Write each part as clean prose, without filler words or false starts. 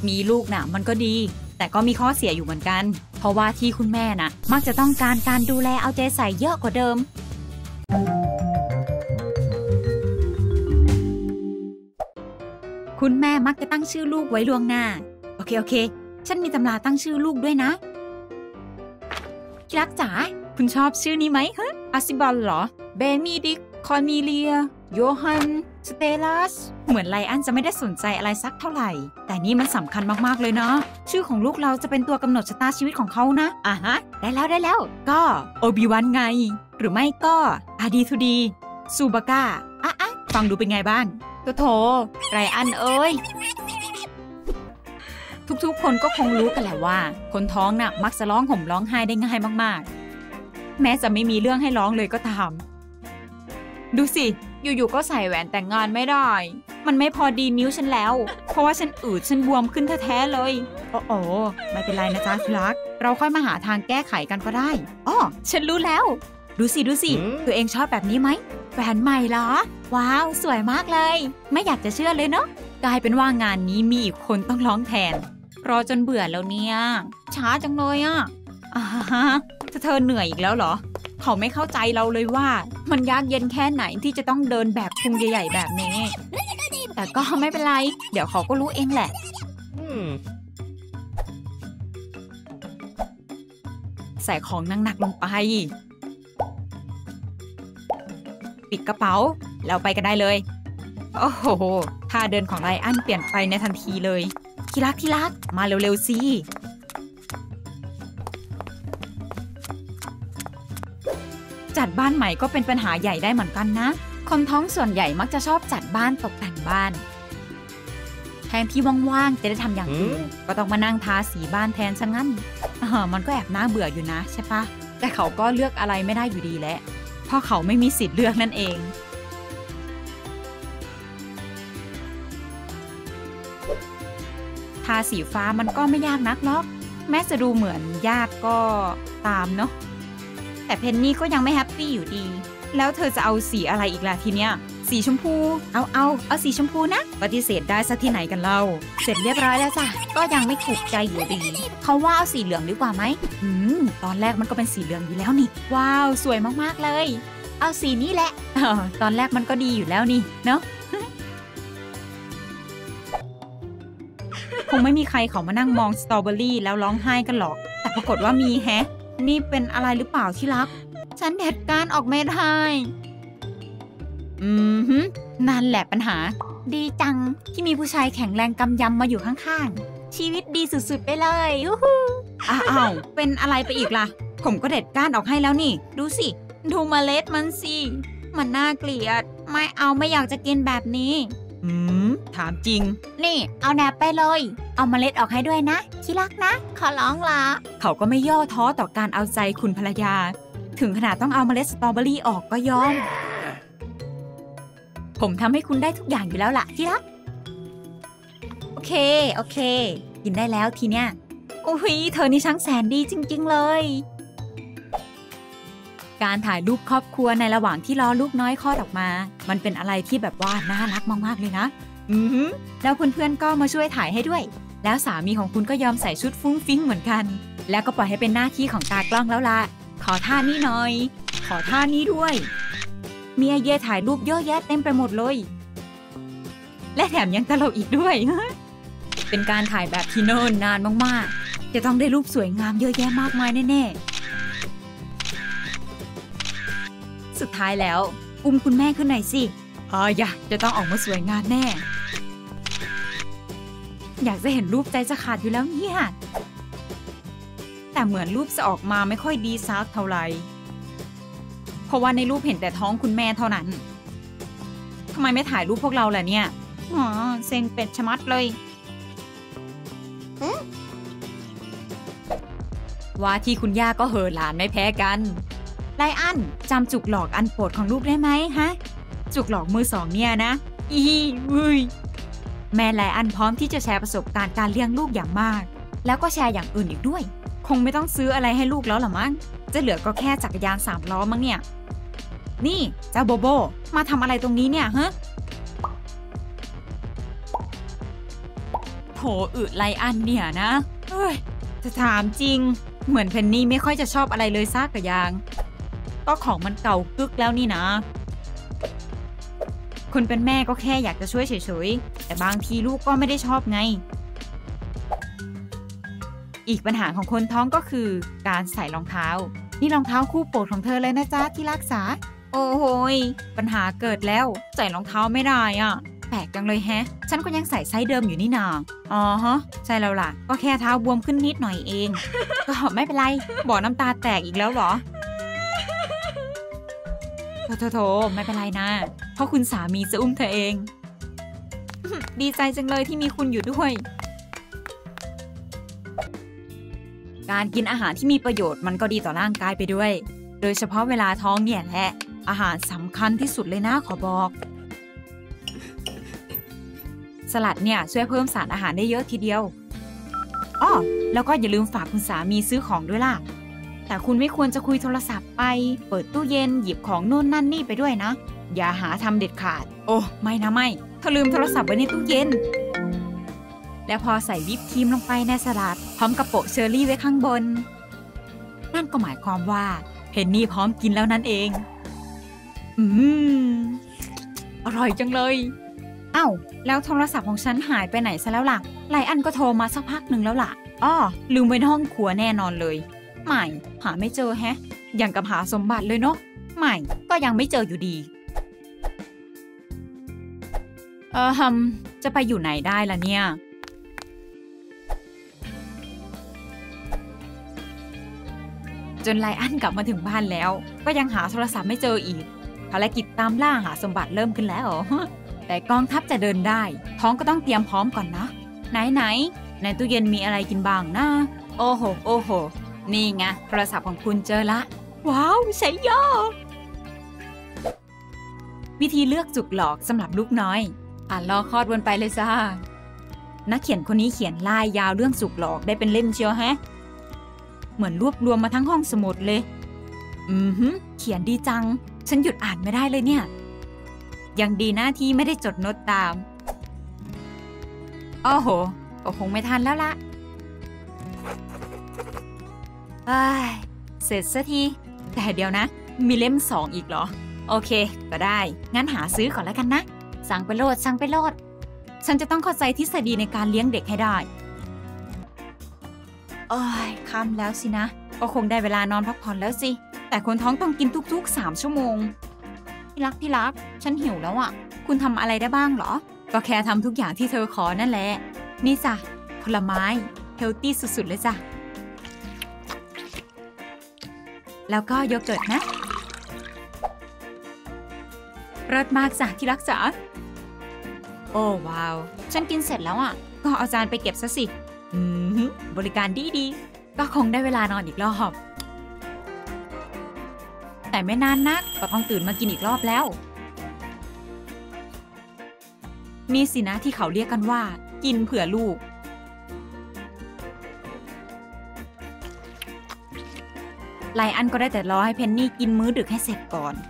มีลูกน่ะมันก็ดีแต่ก็มีข้อเสียอยู่เหมือนกันเพราะว่าที่คุณแม่น่ะมักจะต้องการดูแลเอาใจใส่เยอะกว่าเดิมคุณแม่มักจะตั้งชื่อลูกไว้ล่วงหน้าโอเคฉันมีตำราตั้งชื่อลูกด้วยนะที่รักจ๋าคุณชอบชื่อนี้ไหมฮะอาซิบอลเหรอเบนีดิกคอร์เนเลียโยฮันสเตลัสเหมือนไลอันจะไม่ได้สนใจอะไรสักเท่าไหร่แต่นี่มันสำคัญมากๆเลยนะชื่อของลูกเราจะเป็นตัวกำหนดชะตาชีวิตของเขานะฮะได้แล้วก็โอบิวันไงหรือไม่ก็อาดีทูดีซูบาก้าฟังดูเป็นไงบ้างโถไรอันเอ้ยทุกๆคนก็คงรู้กันแหละว่าคนท้องน่ะมักจะร้องห่มร้องไห้ได้ง่ายมากๆแม้จะไม่มีเรื่องให้ร้องเลยก็ตามดูสิอยู่ๆก็ใส่แหวนแต่งงานไม่ได้มันไม่พอดีนิ้วฉันแล้วเพราะว่าฉันฉันบวมขึ้นแท้ๆเลยโอ้ไม่เป็นไรนะจ๊ะที่รักเราค่อยมาหาทางแก้ไขกันก็ได้ฉันรู้แล้วดูสิตัวเองชอบแบบนี้ไหมแหวนใหม่เหรอว้าวสวยมากเลยไม่อยากจะเชื่อเลยเนาะกลายเป็นว่างานนี้มีอีกคนต้องร้องแทนรอจนเบื่อแล้วเนี่ยช้าจังเลยเธอเหนื่อยอีกแล้วเหรอเขาไม่เข้าใจเราเลยว่ามันยากเย็นแค่ไหนที่จะต้องเดินแบบพุงใหญ่ๆแบบนี้แต่ก็ไม่เป็นไรเดี๋ยวเขาก็รู้เองแหละใส่ของหนักๆลงไปปิดกระเป๋าแล้วไปกันได้เลยโอ้โหท่าเดินของไรอันเปลี่ยนไปในทันทีเลยที่รักมาเร็วๆสิจัดบ้านใหม่ก็เป็นปัญหาใหญ่ได้เหมือนกันนะคนท้องส่วนใหญ่มักจะชอบจัดบ้านตกแต่งบ้านแทนที่ว่างๆจะได้ทำอย่างอื่นก็ต้องมานั่งทาสีบ้านแทนซะงั้นมันก็แอบน่าเบื่ออยู่นะใช่ปะแต่เขาก็เลือกอะไรไม่ได้อยู่ดีแหละเพราะเขาไม่มีสิทธิ์เลือกนั่นเองทาสีฟ้ามันก็ไม่ยากนักหรอกแม้จะดูเหมือนยากก็ตามเนาะแต่เพนนี่ก็ยังไม่แฮปปี้อยู่ดีแล้วเธอจะเอาสีอะไรอีกล่ะทีเนี้ยสีชมพูเอาสีชมพูนะปฏิเสธได้สักที่ไหนกันเล่าเสร็จเรียบร้อยแล้วจ้ะก็ยังไม่ถูกใจอยู่ดีเขาว่าเอาสีเหลืองดีกว่าไหมตอนแรกมันก็เป็นสีเหลืองอยู่แล้วนี่ว้าวสวยมากๆเลยเอาสีนี้แหละตอนแรกมันก็ดีอยู่แล้วนี่เนาะคงไม่มีใครเขามานั่งมองสตรอเบอรี่แล้วร้องไห้กันหรอกแต่ปรากฏว่ามีแฮะนี่เป็นอะไรหรือเปล่าที่รักฉันเด็ดการออกไม่ได้นั่นแหละปัญหาดีจังที่มีผู้ชายแข็งแรงกำยำมาอยู่ข้างๆชีวิตดีสุดๆไปเลยอ้าวเป็นอะไรไปอีกล่ะผมก็เด็ดก้านออกให้แล้วนี่ดูสิดูเมล็ดมันสิมันน่าเกลียดไม่อยากจะกินแบบนี้ถามจริงนี่เอาแหนบไปเลยเอาเมล็ดออกให้ด้วยนะที่รักนะขอร้องละเขาก็ไม่ย่อท้อต่อการเอาใจคุณภรรยาถึงขนาดต้องเอาเมล็ดสตรอเบอรี่ออกก็ยอมผมทำให้คุณได้ทุกอย่างอยู่แล้วล่ะที่รักโอเคกินได้แล้วทีเนี้ยโอ้ยเธอนี่ช่างแสนดีจริงๆเลยการถ่ายรูปครอบครัวในระหว่างที่รอลูกน้อยคลอดออกมามันเป็นอะไรที่แบบว่าน่ารักมากๆเลยนะแล้วเพื่อนๆก็มาช่วยถ่ายให้ด้วยแล้วสามีของคุณก็ยอมใส่ชุดฟุ้งฟิ้งเหมือนกันแล้วก็ปล่อยให้เป็นหน้าที่ของตากล้องแล้วล่ะขอท่านี้หน่อยขอท่านี้ด้วยมีไอเดียถ่ายรูปเยอะแยะเต็มไปหมดเลยและแถมยังตลกอีกด้วยเป็นการถ่ายแบบที่เนิ่นนานมากๆจะต้องได้รูปสวยงามเยอะแยะมากมายแน่ๆสุดท้ายแล้วอุ้มคุณแม่ขึ้นหน่อยสิจะต้องออกมาสวยงามแน่อยากจะเห็นรูปใจจะขาดอยู่แล้วเนี่ยแต่เหมือนรูปจะออกมาไม่ค่อยดีสักเท่าไหร่เพราะว่าในรูปเห็นแต่ท้องคุณแม่เท่านั้นทำไมไม่ถ่ายรูปพวกเราล่ะเนี่ยเซ็งเป็ดชะมัดเลยว่าที่คุณย่าก็เห่อหลานไม่แพ้กันไลอันจำจุกหลอกอันโปรดของลูกได้ไหมฮะจุกหลอกมือสองเนี่ยนะแม่ไลอันพร้อมที่จะแชร์ประสบการณ์การเลี้ยงลูกอย่างมากแล้วก็แชร์อย่างอื่นอีกด้วยคงไม่ต้องซื้ออะไรให้ลูกแล้วหรอมั้งจะเหลือก็แค่จักรยาน3 ล้อมั้งเนี่ยนี่เจ้าโบโบมาทำอะไรตรงนี้เนี่ยฮะโธอึไลอันเนี่ยนะเฮ้ยจะถามจริงเหมือนเพนนี่ไม่ค่อยจะชอบอะไรเลยซากกระยางก็ของมันเก่ากึกแล้วนี่นะคนเป็นแม่ก็แค่อยากจะช่วยเฉยๆแต่บางทีลูกก็ไม่ได้ชอบไงอีกปัญหาของคนท้องก็คือการใส่รองเท้านี่รองเท้าคู่โปรดของเธอเลยนะจ๊ะที่รักษาโอ้โหยปัญหาเกิดแล้วใส่รองเท้าไม่ได้อ่ะแปลกจังเลยแฮะฉันก็ยังใส่ไซส์เดิมอยู่นี่นาอ๋อฮะใช่แล้วล่ะก็แค่เท้าบวมขึ้นนิดหน่อยเองก็ไม่เป็นไรบ่อน้ำตาแตกอีกแล้วเหรอโถไม่เป็นไรนะเพราะคุณสามีจะอุ้มเธอเองดีใจจังเลยที่มีคุณอยู่ด้วยการกินอาหารที่มีประโยชน์มันก็ดีต่อร่างกายไปด้วยโดยเฉพาะเวลาท้องเนี่ยแหละอาหารสำคัญที่สุดเลยนะขอบอกสลัดเนี่ยช่วยเพิ่มสารอาหารได้เยอะทีเดียวอ้อแล้วก็อย่าลืมฝากคุณสามีซื้อของด้วยล่ะแต่คุณไม่ควรจะคุยโทรศัพท์ไปเปิดตู้เย็นหยิบของนู่นนั่นนี่ไปด้วยนะอย่าหาทำเด็ดขาดโอ้ไม่นะไม่เธอลืมโทรศัพท์ไว้ในตู้เย็นแล้วพอใส่วิปครีมลงไปในสลัดพร้อมกับโปะเชอร์รี่ไว้ข้างบนนั่นก็หมายความว่าเพนนี่พร้อมกินแล้วนั่นเองอร่อยจังเลยเอ้าแล้วโทรศัพท์ของฉันหายไปไหนซะแล้วล่ะไลอันก็โทรมาสักพักหนึ่งแล้วล่ะอ้อลืมไว้ในห้องครัวแน่นอนเลยไม่หาไม่เจอแฮะอย่างกับหาสมบัติเลยเนาะไม่ก็ยังไม่เจออยู่ดีจะไปอยู่ไหนได้ล่ะเนี่ยจนไลอันกลับมาถึงบ้านแล้วก็ยังหาโทรศัพท์ไม่เจออีกภารกิจตามล่าหาสมบัติเริ่มขึ้นแล้วแต่กองทัพจะเดินได้ท้องก็ต้องเตรียมพร้อมก่อนนะไหนในตู้เย็นมีอะไรกินบ้างนะโอ้โหนี่ไงโทรศัพท์ของคุณเจอละว้าวใช้ย่อวิธีเลือกจุกหลอกสำหรับลูกน้อยรอคลอดวนไปเลยจ้านักเขียนคนนี้เขียนลายยาวเรื่องจุกหลอกได้เป็นเล่มเชียวแฮะเหมือนรวบรวมมาทั้งห้องสมุดเลยเขียนดีจังฉันหยุดอ่านไม่ได้เลยเนี่ยยังดีหน้าที่ไม่ได้จดโน้ตตามโอ้โหก็คงไม่ทันแล้วล่ะเสร็จสักทีแต่เดี๋ยวนะมีเล่ม2อีกเหรอโอเคก็ได้งั้นหาซื้อก่อนแล้วกันนะสั่งไปโลดฉันจะต้องเข้าใจทฤษฎีในการเลี้ยงเด็กให้ได้ค่ำแล้วสินะก็คงได้เวลานอนพักผ่อนแล้วสิแต่คนท้องต้องกินทุกๆ3 ชั่วโมงที่รักฉันหิวแล้วอ่ะคุณทำอะไรได้บ้างเหรอก็แค่ทำทุกอย่างที่เธอขอนั่นแหละนี่จ้ะผลไม้เฮลตี้สุดๆเลยจ้ะแล้วก็โยเกิร์ตนะรสมากจ้ะที่รักจ๋าโอ้ว้าวฉันกินเสร็จแล้วอ่ะก็เอาจานไปเก็บซะสิบริการดีก็คงได้เวลานอนอีกรอบแต่ไม่นานนักก็ต้องตื่นมากินอีกรอบแล้วนี่สินะที่เขาเรียกกันว่ากินเผื่อลูกไลอันก็ได้แต่รอให้เพนนี่กินมื้อดึกให้เสร็จก่อน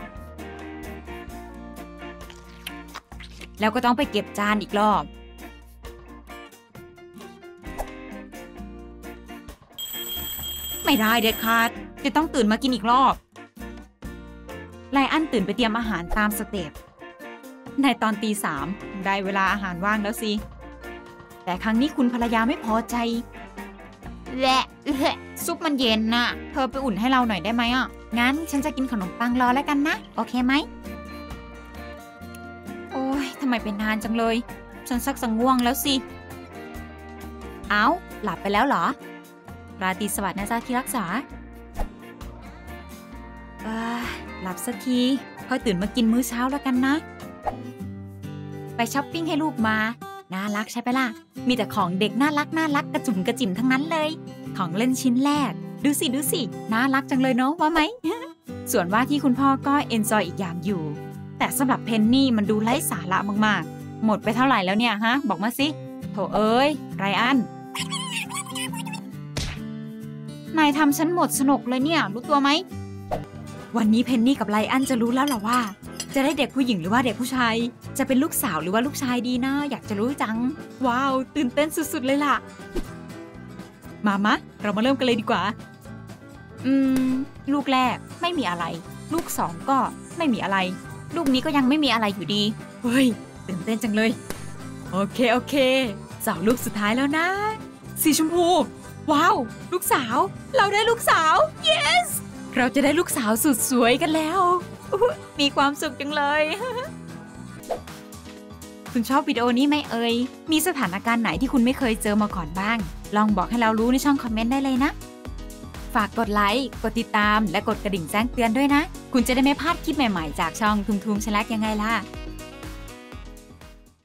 แล้วก็ต้องไปเก็บจานอีกรอบไม่ได้เด็ดขาดจะต้องตื่นมากินอีกรอบไลอันตื่นไปเตรียมอาหารตามสเต็ปในตอนตี 3ได้เวลาอาหารว่างแล้วสิแต่ครั้งนี้คุณภรรยาไม่พอใจและซุปมันเย็นน่ะเธอไปอุ่นให้เราหน่อยได้ไหมอ่ะงั้นฉันจะกินขนมปังรอแล้วกันนะโอเคไหมโอ้ยทำไมเป็นนานจังเลยฉันสักง่วงแล้วสิเอ้าหลับไปแล้วเหรอราตรีสวัสดิ์นะจ๊ะที่รักษาหลับสักทีค่อยตื่นมากินมื้อเช้าแล้วกันนะไปช้อปปิ้งให้ลูกมาน่ารักใช่ไหมล่ะมีแต่ของเด็กน่ารักกระจุ่มกระจิ๋มทั้งนั้นเลยของเล่นชิ้นแรกดูสิน่ารักจังเลยเนาะว่าไหม ส่วนว่าที่คุณพ่อก็เอนจอยอีกอย่างอยู่แต่สำหรับเพนนี่มันดูไร้สาระมากๆหมดไปเท่าไหร่แล้วเนี่ยฮะบอกมาสิโถเอ้ยไรอันนายทำฉันหมดสนุกเลยเนี่ยรู้ตัวไหมวันนี้เพนนี่กับไลอันจะรู้แล้วหรอว่าจะได้เด็กผู้หญิงหรือว่าเด็กผู้ชายจะเป็นลูกสาวหรือว่าลูกชายดีนะอยากจะรู้จังว้าวตื่นเต้นสุดๆเลยล่ะมะเรามาเริ่มกันเลยดีกว่าลูกแรกไม่มีอะไรลูก2ก็ไม่มีอะไรลูกนี้ก็ยังไม่มีอะไรอยู่ดีเฮ้ยตื่นเต้นจังเลยโอเค2ลูกสุดท้ายแล้วนะสีชมพูว้าวลูกสาวเราได้ลูกสาว yes เราจะได้ลูกสาวสุดสวยกันแล้วมีความสุขจังเลย คุณชอบวิดีโอนี้ไหมเอ่ยมีสถานการณ์ไหนที่คุณไม่เคยเจอมาก่อนบ้างลองบอกให้เรารู้ในช่องคอมเมนต์ได้เลยนะฝากกดไลค์กดติดตามและกดกระดิ่งแจ้งเตือนด้วยนะคุณจะได้ไม่พลาดคลิปใหม่ๆจากช่องทุมๆแชลกยังไงล่ะ